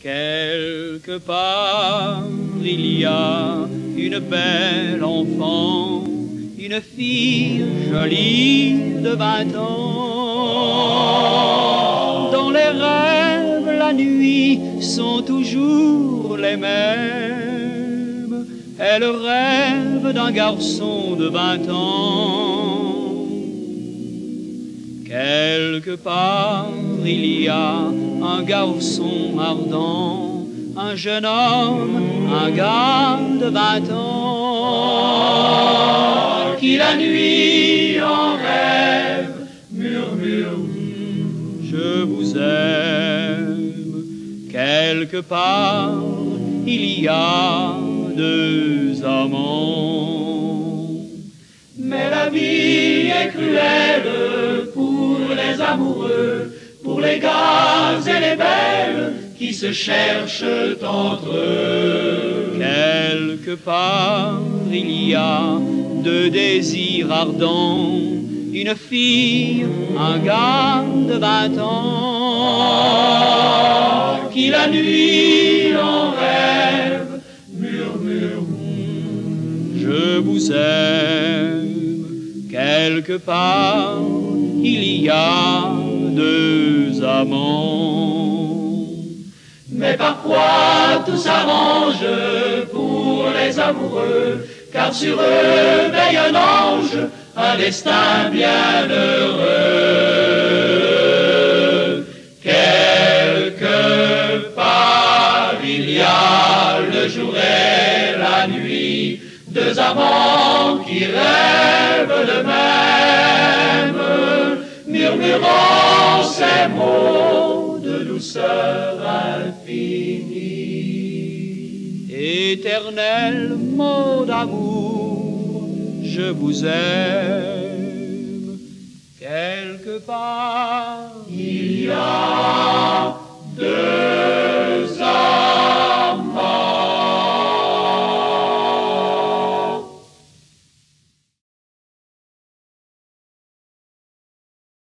Quelque part, il y a une belle enfant, une fille jolie de 20 ans, dont les rêves la nuit sont toujours les mêmes. Elle rêve d'un garçon de 20 ans. Quelque part, il y a un garçon ardent, un jeune homme, un gars de 20 ans, qui la nuit en rêve murmure « Je vous aime ». Quelque part, il y a deux amants. Mais la vie est cruelle pour les amoureux, pour les gars et les belles qui se cherchent entre eux. Quelque part, il y a deux désirs ardents, une fille, un gars de 20 ans, qui la nuit en rêve murmure « Je vous aime ». Quelque part, il y a deux amants. Mais parfois tout s'arrange pour les amoureux, car sur eux veille un ange, un destin bien heureux. Quelque part il y a le jour et la nuit, deux amants qui rêvent le même, murmurant ces mots de douceur infinie. Éternel mot d'amour, je vous aime. Quelque part